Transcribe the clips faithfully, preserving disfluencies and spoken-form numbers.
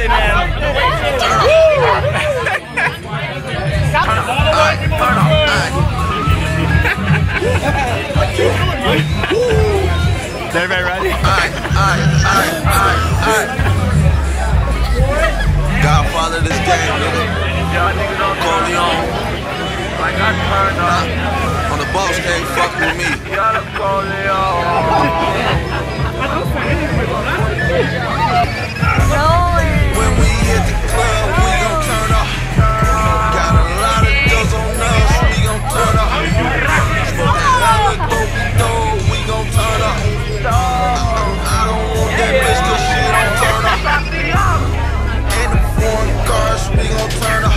birthday, man. Is everybody ready? Alright, alright, alright, alright, alright. Godfather of this game, nigga. Corleone. Like I turned up. On the boss can't fuck with me. Y'all are Corleone. When we hit the club, we gon' turn up. Got a lot of girls on us, we gon' turn up. Smoke that hella dope, dope, we gon' turn up. I don't want that bitch cause she don't turn up. In the foreign cars, we gon' turn up.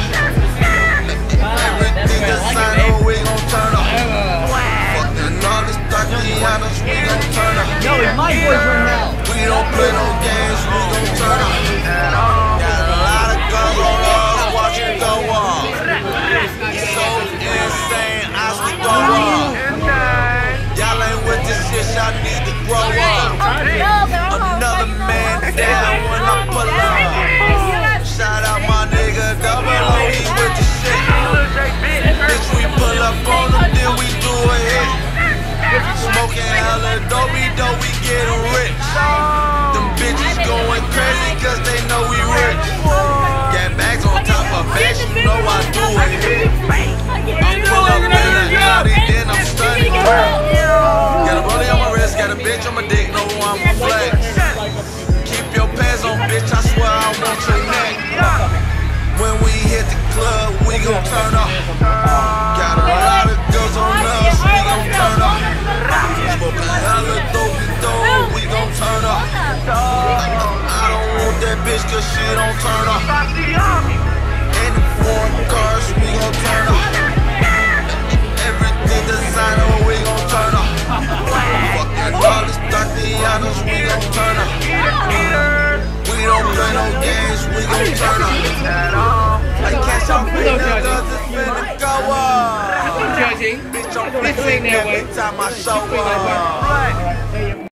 Everything designer, we gon' turn up. Fucking all this Tatianas, we gon' turn up. Yo, it's my boyfriend now. We don't play no games, we gon' turn up. Got a lot of guns on us, watch it go off. So insane, I still go off. Y'all ain't with this shit, y'all need to grow up. Another man down when I pull up. Shout out my nigga, double O, he with the shit. Bitch, we pull up on them, then we do a hit. Smoking hella dopey, dope, we getting rich. Them bitches going crazy cause they know we rich. Got bags on top of bags, you know I do it. I'm pull up in a Audi, then I'm stunning. Got a rollie on my wrist, got a bitch on my dick, know I'm flex. Keep your pants on, bitch, I swear I want your neck. When we hit the club, we gon' turn up. Got a lot of girls on us, we gon' turn up. Smoking hella dope, dope, we gon' turn up. I don't want that bitch cause she don't turn up. In the foreign cars, we gon' turn up. Everything designer, we gon' turn up. Fucking all this Tatianas, we gon' turn up. We don't play no games, we gon' turn up. I can't stop feeling cause it's finna go up. Judging. Bitch, I'm flexing every time I show up.